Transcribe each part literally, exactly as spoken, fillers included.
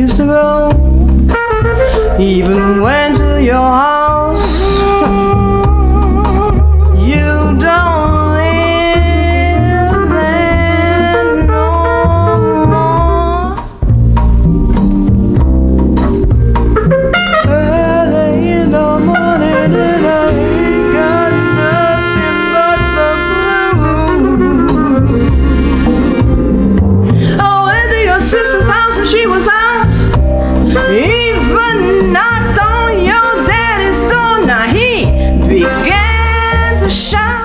used to go, even went to your house. You don't live there no more. Early in the morning and I ain't got nothing but the blues. I went to your sister's house and she was out, even knocked on your daddy's door. Now he began to shout.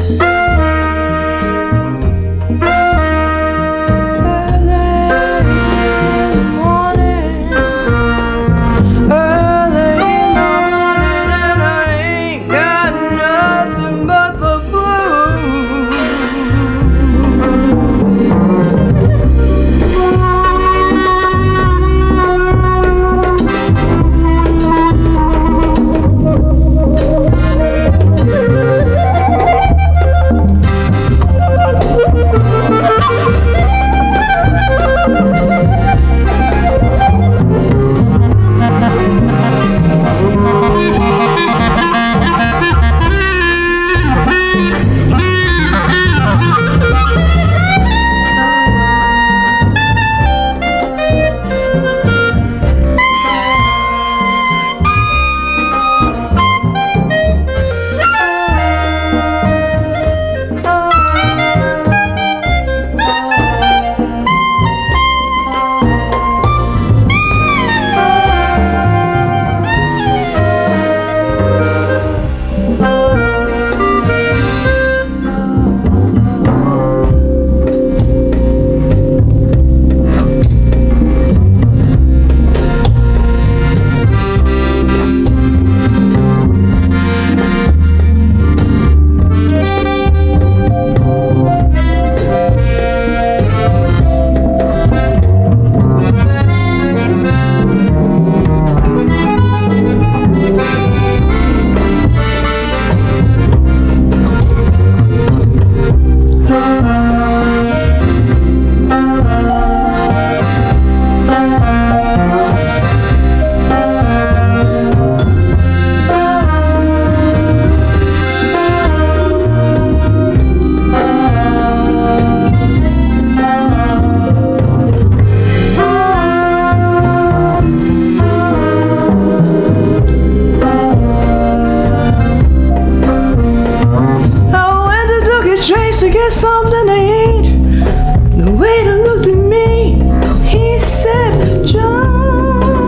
To get something to eat, the waiter looked at me, he said, John,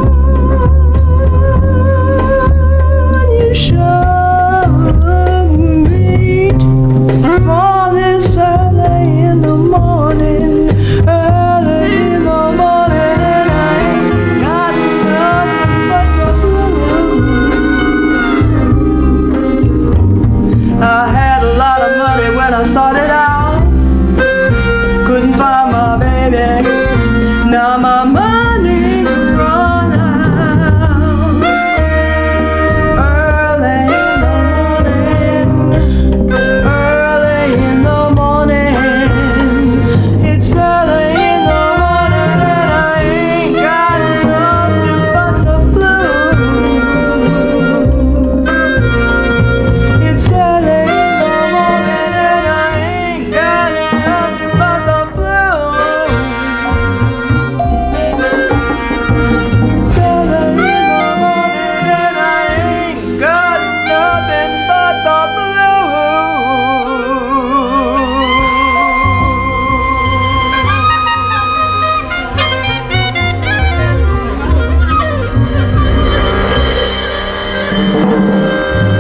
you should meet for this early in the morning, early in the morning, and I ain't got nothing but the blues. I had a lot of money when I started out, couldn't find my baby, now my money's run out. Early in the morning, early in the morning, it's early in the morning and I ain't got nothing but the blues. It's early in the morning and I ain't got nothing but the blues. It's early in the morning and I ain't got nothing but the blues.